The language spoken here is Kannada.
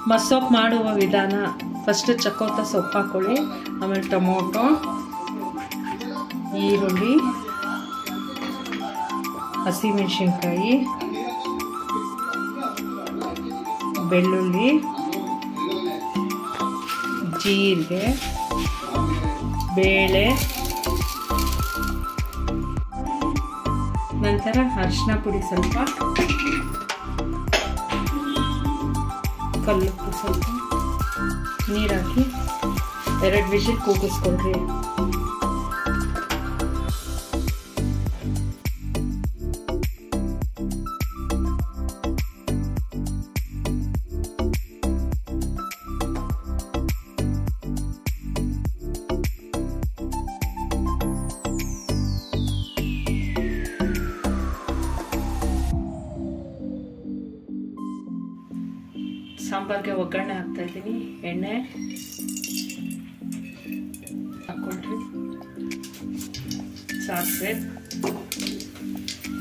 ಮಸೊಪ್ಪು ಮಾಡುವ ವಿಧಾನ. ಫಸ್ಟ್ ಚಕ್ಕೋತ ಸೊಪ್ಪು ಹಾಕ್ಕೊಳ್ಳಿ, ಆಮೇಲೆ ಟೊಮೊಟೊ, ಈರುಳ್ಳಿ, ಹಸಿಮೆಣಸಿನ್ಕಾಯಿ, ಬೆಳ್ಳುಳ್ಳಿ, ಜೀರಿಗೆ, ಬೇಳೆ, ನಂತರ ಅರಿಶಿನ ಪುಡಿ ಸ್ವಲ್ಪ, ಕಲ್ಲುಪ್ಪು ಸ್ವಲ್ಪ, ನೀರು ಹಾಕಿ 2 ವಿಷಲ್ ಕೂಗಿಸ್ಕೊಳ್ರಿ. ಸಾಂಬಾರ್ಗೆ ಒಗ್ಗರಣೆ ಹಾಕ್ತಾ ಇದ್ದೀನಿ. ಎಣ್ಣೆ ಹಾಕ್ಕೊಳ್ರಿ, ಸಾಸಿವೆ,